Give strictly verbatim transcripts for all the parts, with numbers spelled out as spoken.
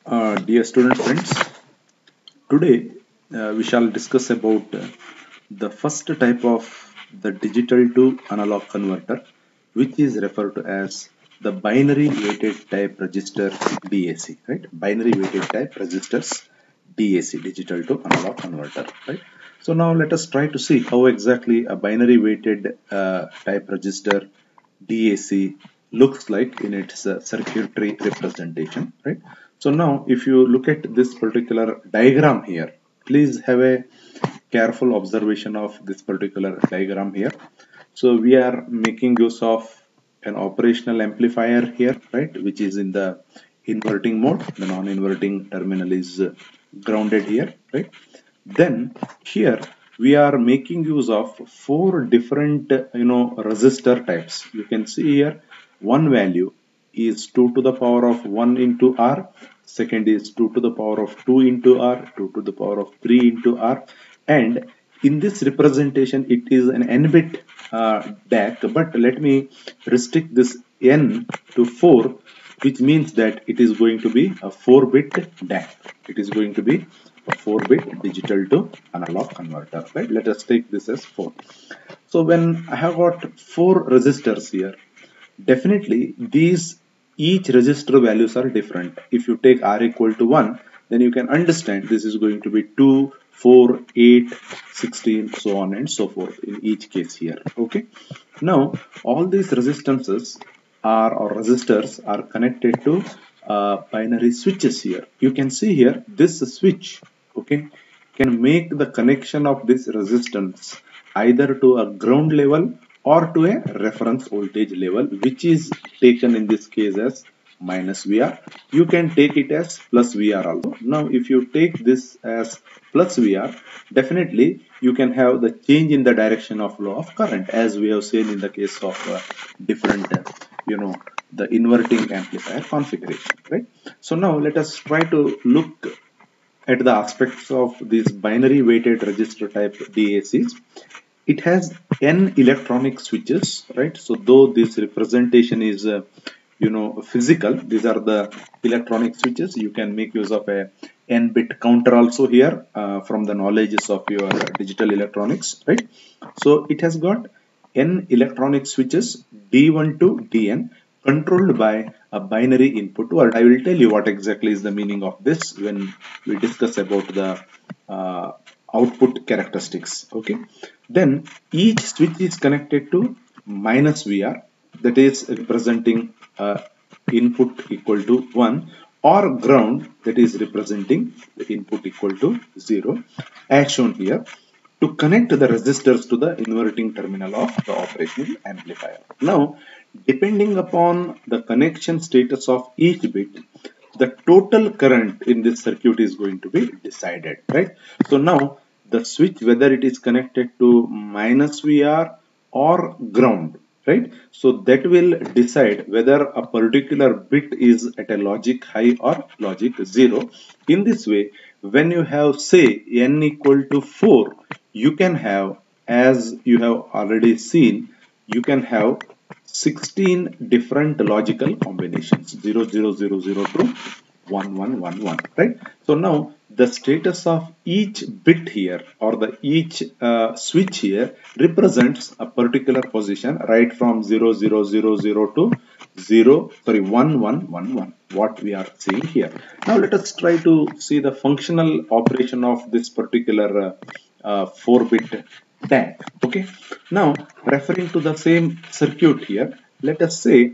Uh, dear student friends, today uh, we shall discuss about uh, the first type of the digital to analog converter, which is referred to as the binary weighted type register D A C, right? Binary weighted type registers D A C, digital to analog converter, right? So now let us try to see how exactly a binary weighted uh, type register D A C looks like in its uh, circuitry representation, right? So now if you look at this particular diagram here, please have a careful observation of this particular diagram here. So we are making use of an operational amplifier here, right, which is in the inverting mode. The non-inverting terminal is uh, grounded here, right? Then here we are making use of four different uh, you know resistor types. You can see here one value is two to the power of one into R, second is two to the power of two into R, two to the power of three into R, and in this representation it is an n bit uh, D A C, but let me restrict this n to four, which means that it is going to be a four bit D A C. It is going to be a four bit digital to analog converter, right? Let us take this as four. So when I have got four resistors here, definitely these each resistor values are different. If you take R equal to one, then you can understand this is going to be two, four, eight, sixteen, so on and so forth in each case here. Okay. Now all these resistances are or resistors are connected to uh, binary switches here. You can see here this switch, okay, can make the connection of this resistance either to a ground level or to a reference voltage level, which is taken in this case as minus V R. You can take it as plus V R also. Now if you take this as plus V R, definitely you can have the change in the direction of flow of current, as we have seen in the case of uh, different uh, you know the inverting amplifier configuration, right? So now let us try to look at the aspects of these binary weighted register type D A Cs. It has n electronic switches, right? So though this representation is uh, you know physical, these are the electronic switches. You can make use of a n bit counter also here uh, from the knowledges of your digital electronics, right? So it has got n electronic switches D one to D N, controlled by a binary input word. I will tell you what exactly is the meaning of this when we discuss about the uh, output characteristics. Okay. Then each switch is connected to minus V R, that is representing uh, input equal to one, or ground, that is representing the input equal to zero, as shown here, to connect the resistors to the inverting terminal of the operational amplifier. Now, depending upon the connection status of each bit, the total current in this circuit is going to be decided, right? So now the switch, whether it is connected to minus V R or ground, right? So that will decide whether a particular bit is at a logic high or logic zero. In this way, when you have say n equal to four, you can have, as you have already seen, you can have sixteen different logical combinations, zero zero zero zero to one one one one, right? So now the status of each bit here, or the each uh, switch here, represents a particular position, right from zero zero zero zero to zero sorry one one one one, what we are seeing here. Now let us try to see the functional operation of this particular uh, uh, four bit D A C. Okay, now referring to the same circuit here, let us say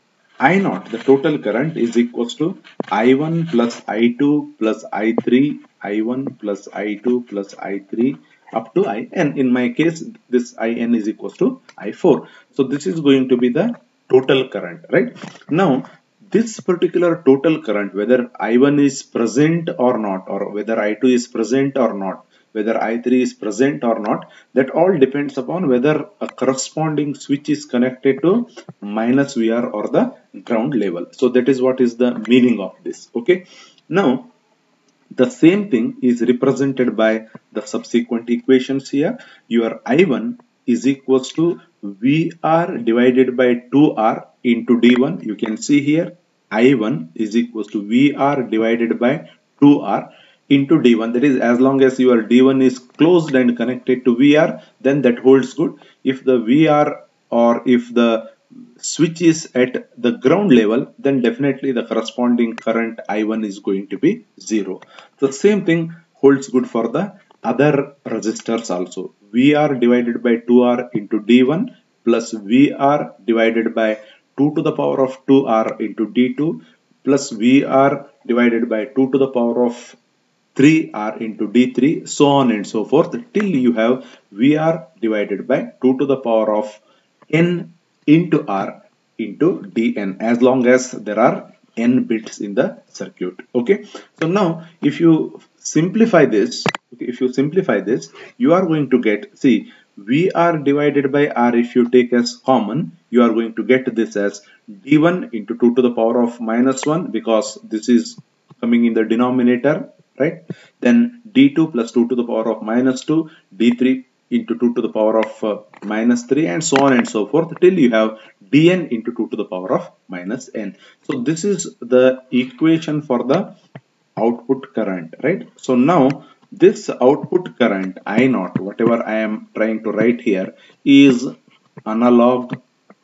I naught, the total current, is equals to I one plus I two plus I three, I one plus I two plus I three up to I n. In my case, this I n is equals to I four. So this is going to be the total current, right? Now, this particular total current, whether I one is present or not, or whether I two is present or not, whether I three is present or not, that all depends upon whether a corresponding switch is connected to minus V R or the ground level. So that is what is the meaning of this. Okay. Now the same thing is represented by the subsequent equations here. Your I one is equals to V R divided by two R into D one. You can see here I one is equals to V R divided by two R into D one. That is, as long as your D one is closed and connected to V R, then that holds good. If the V R or if the switch is at the ground level, then definitely the corresponding current I one is going to be zero. The same thing holds good for the other resistors also. V R divided by two R into D one plus V R divided by two to the power of two R into D two plus V R divided by two to the power of three R into D three, so on and so forth, till you have V R divided by two to the power of N into R into Dn, as long as there are n bits in the circuit. Okay, so now if you simplify this, okay, if you simplify this, you are going to get, see, V R divided by R, if you take as common, you are going to get this as D one into two to the power of minus one, because this is coming in the denominator, right? Then D two plus two to the power of minus two, D three into two to the power of uh, minus three, and so on and so forth, till you have Dn into two to the power of minus n. So this is the equation for the output current, right? So now this output current I naught, whatever I am trying to write here, is analog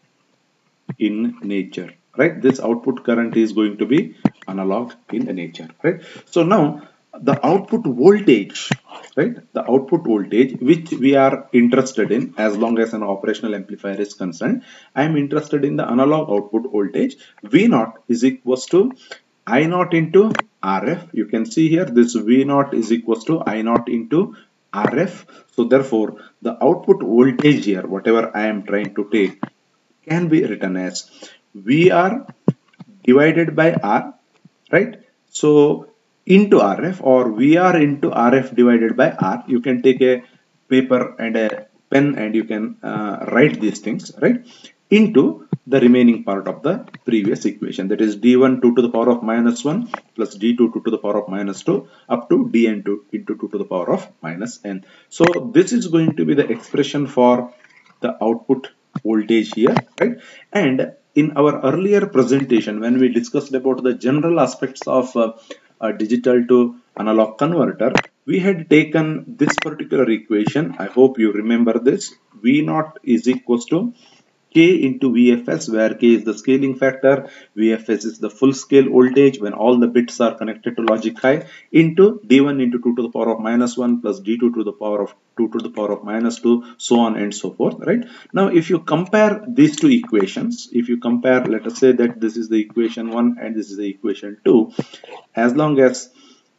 in nature, right? This output current is going to be analog in nature, right? So now the output voltage, right? The output voltage which we are interested in, as long as an operational amplifier is concerned, I am interested in the analog output voltage. V naught is equals to I naught into R F. You can see here this V naught is equals to I naught into R F. So therefore the output voltage here, whatever I am trying to take, can be written as V R divided by R, right? So into R F, or V R into R F divided by R. You can take a paper and a pen and you can uh, write these things, right? Into the remaining part of the previous equation, that is D one two to the power of minus one plus D two two to the power of minus two up to Dn two into two to the power of minus n. So this is going to be the expression for the output voltage here, right? And in our earlier presentation, when we discussed about the general aspects of uh, a digital to analog converter, we had taken this particular equation. I hope you remember this. V naught is equals to K into V F S, where K is the scaling factor, V F S is the full scale voltage when all the bits are connected to logic high, into D one into two to the power of minus one plus D two to the power of two to the power of minus two, so on and so forth, right? Now if you compare these two equations, if you compare, let us say that this is the equation one and this is the equation two, as long as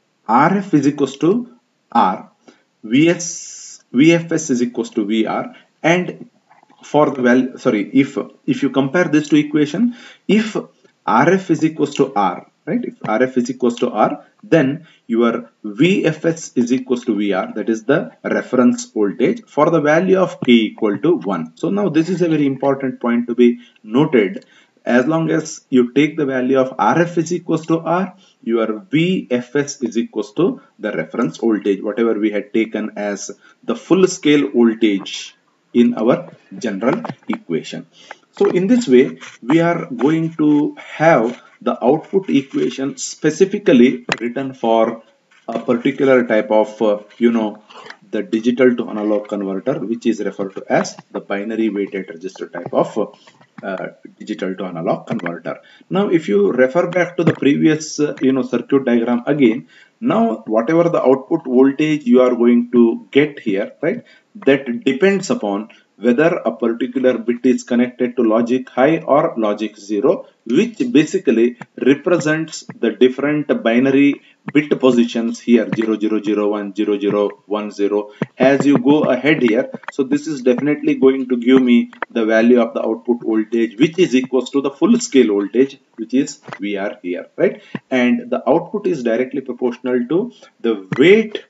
R F is equals to R, V S, V F S is equals to V R, and for the value, sorry, if if you compare this to equation, if R F is equals to R, right, if R F is equals to R, then your V F S is equals to V R, that is the reference voltage, for the value of K equal to one. So now this is a very important point to be noted. As long as you take the value of R F is equals to R, your V F S is equals to the reference voltage, whatever we had taken as the full scale voltage in our general equation. So in this way, we are going to have the output equation specifically written for a particular type of, uh, you know, the digital to analog converter, which is referred to as the binary weighted resistor type of uh, digital to analog converter. Now, if you refer back to the previous, uh, you know, circuit diagram again, now whatever the output voltage you are going to get here, right, that depends upon whether a particular bit is connected to logic high or logic zero, which basically represents the different binary bit positions here, zero zero zero one, zero zero one zero, as you go ahead here. So this is definitely going to give me the value of the output voltage, which is equals to the full scale voltage, which is V R here, right? And the output is directly proportional to the weight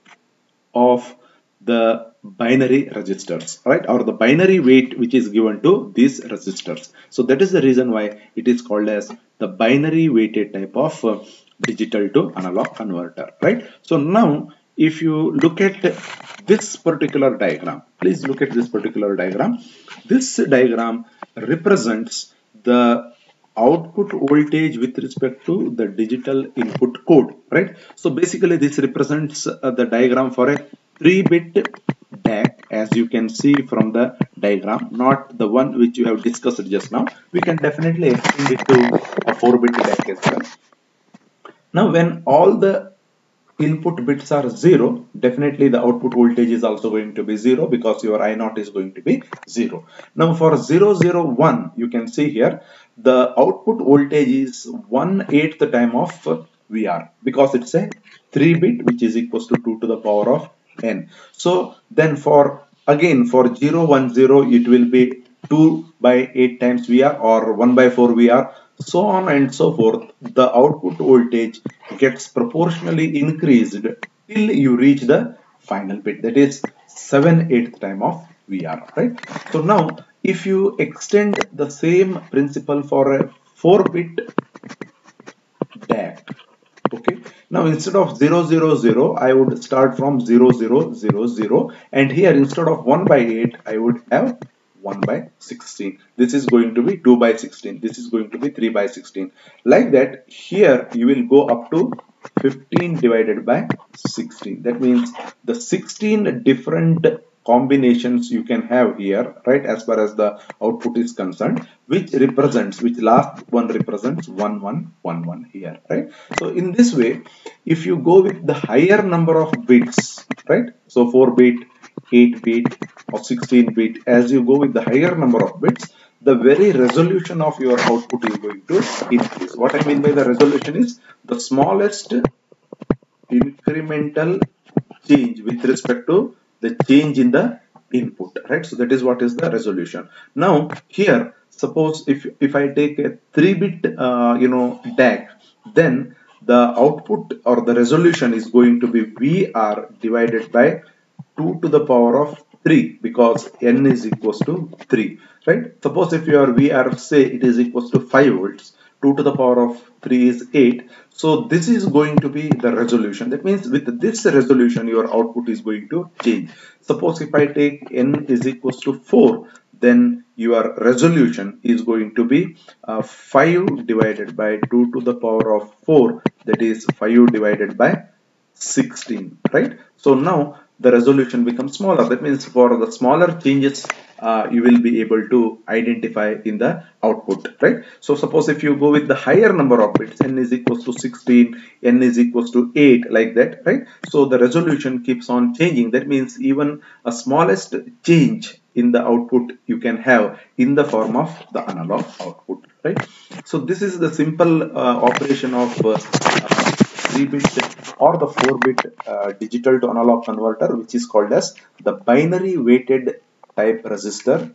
of the binary resistors, right, or the binary weight which is given to these resistors. So that is the reason why it is called as the binary weighted type of uh, digital to analog converter, right? So now if you look at this particular diagram, please look at this particular diagram. This diagram represents the output voltage with respect to the digital input code, right? So basically this represents uh, the diagram for a three bit D A C, as you can see from the diagram, not the one which you have discussed just now. We can definitely extend it to a four bit D A C as well. Now when all the input bits are zero, definitely the output voltage is also going to be zero, because your I zero is going to be zero. Now for zero zero one, you can see here the output voltage is one eighth the time of V R, because it's a three bit which is equals to two to the power of n. So then for again for zero one zero, it will be two by eight times V R or one by four V R, so on and so forth. The output voltage gets proportionally increased till you reach the final bit, that is seven eighth time of V R, right? So now if you extend the same principle for a four bit D A C, okay, now instead of zero zero zero, I would start from zero zero zero zero, and here instead of one by eight, I would have one by sixteen. This is going to be two by sixteen. This is going to be three by sixteen. Like that, here you will go up to fifteen divided by sixteen. That means the sixteen different combinations you can have here, right, as far as the output is concerned, which represents, which last one represents one one one one here, right? So in this way, if you go with the higher number of bits, right, so four bit, eight bit or sixteen bit, as you go with the higher number of bits, the very resolution of your output is going to increase. What I mean by the resolution is the smallest incremental change with respect to the change in the input, right? So that is what is the resolution. Now here, suppose if if I take a three bit uh, you know D A C, then the output or the resolution is going to be V R divided by two to the power of three, because n is equals to three, right? Suppose if your V R, say it is equals to five volts, two to the power of three is eight. So this is going to be the resolution. That means with this resolution, your output is going to change. Suppose if I take n is equals to four, then your resolution is going to be uh, five divided by two to the power of four, that is five divided by sixteen, right? So now the resolution becomes smaller. That means for the smaller changes, uh, you will be able to identify in the output, right? So suppose if you go with the higher number of bits, n is equals to sixteen, n is equals to eight, like that, right? So the resolution keeps on changing. That means even a smallest change in the output you can have in the form of the analog output, right? So this is the simple uh, operation of uh, uh, three bit or the four bit uh, digital to analog converter, which is called as the binary weighted type resistor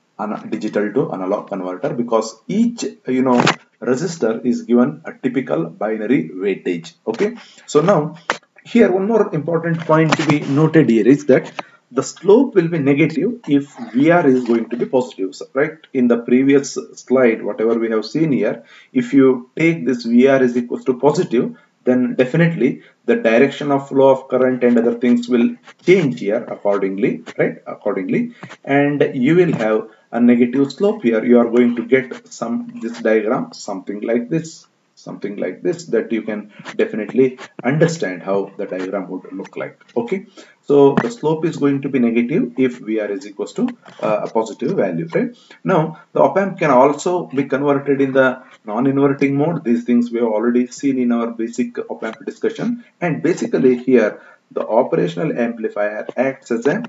digital to analog converter, because each you know resistor is given a typical binary weightage. Okay, so now here one more important point to be noted here is that the slope will be negative if V R is going to be positive, right? In the previous slide, whatever we have seen here, if you take this V R is equals to positive, then definitely the direction of flow of current and other things will change here accordingly, right? Accordingly, and you will have a negative slope here. You are going to get some this diagram, something like this, something like this, that you can definitely understand how the diagram would look like. Okay, so the slope is going to be negative if V R is equals to uh, a positive value, right? Now the op-amp can also be converted in the non-inverting mode. These things we have already seen in our basic op-amp discussion, and basically here the operational amplifier acts as a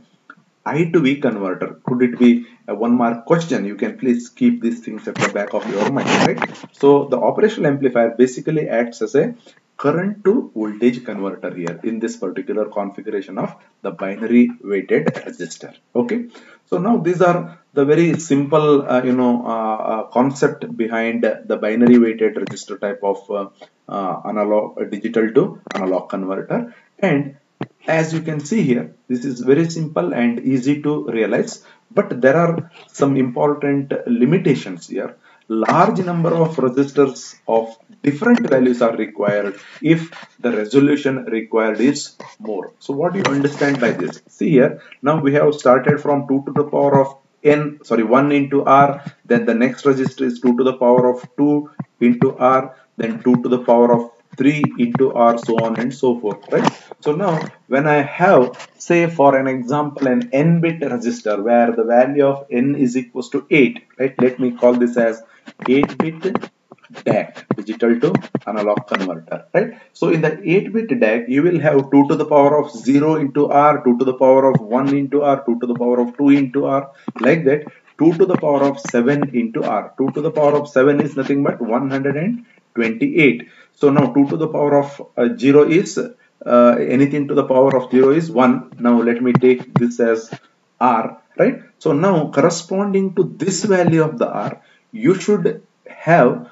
I to V converter. Could it be a one mark question? You can please keep these things at the back of your mind, right? So the operational amplifier basically acts as a current to voltage converter here in this particular configuration of the binary weighted resistor. Okay, so now these are the very simple uh, you know uh, uh, concept behind the binary weighted resistor type of uh, uh, analog uh, digital to analog converter. And as you can see here, this is very simple and easy to realize, but there are some important limitations here. Large number of resistors of different values are required if the resolution required is more. So what do you understand by this? See here, now we have started from two to the power of n, sorry, one into R, then the next register is two to the power of two into R, then two to the power of three into R, so on and so forth, right? So now when I have, say for an example, an n bit register where the value of n is equals to eight, right? Let me call this as eight bit D A C, digital to analog converter, right? So in the eight bit D A C, you will have two to the power of zero into R, two to the power of one into R, two to the power of two into R, like that, two to the power of seven into R. two to the power of seven is nothing but one hundred twenty-eight. So now two to the power of uh, zero is uh, anything to the power of zero is one. Now let me take this as R, right? So now corresponding to this value of the R, you should have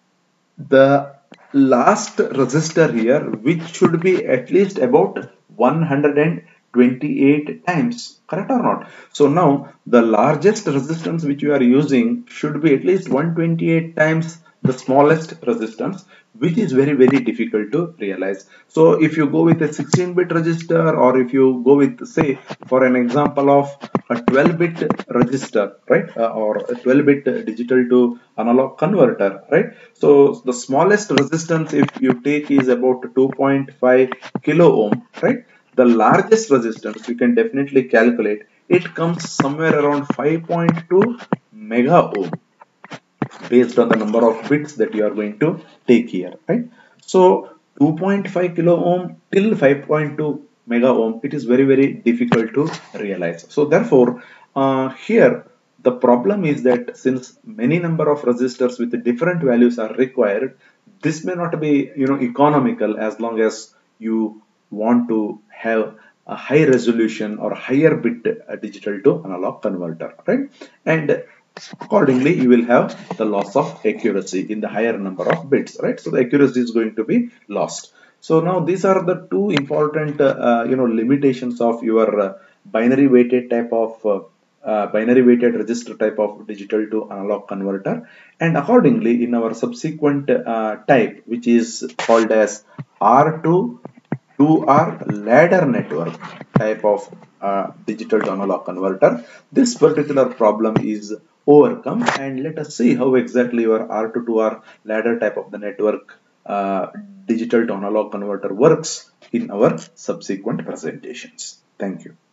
the last resistor here, which should be at least about one hundred twenty-eight times, correct or not? So now the largest resistance which you are using should be at least one hundred twenty-eight times the smallest resistance, which is very very difficult to realize. So if you go with a sixteen bit resistor, or if you go with, say for an example of a twelve bit resistor, right, uh, or a twelve bit digital to analog converter, right? So the smallest resistance if you take is about two point five kilo ohm, right? The largest resistance you can definitely calculate, it comes somewhere around five point two mega ohm, based on the number of bits that you are going to take here, right? So two point five kilo ohm till five point two mega ohm, it is very very difficult to realize. So therefore uh, here the problem is that since many number of resistors with different values are required, this may not be, you know, economical as long as you want to have a high resolution or higher bit uh, digital to analog converter, right? And accordingly you will have the loss of accuracy in the higher number of bits, right? So the accuracy is going to be lost. So now these are the two important uh, uh, you know limitations of your uh, binary weighted type of uh, uh, binary weighted register type of digital to analog converter. And accordingly in our subsequent uh, type, which is called as R two two R ladder network type of uh, digital to analog converter, this particular problem is overcome, and let us see how exactly your R two two R ladder type of the network uh, digital to analog converter works in our subsequent presentations. Thank you.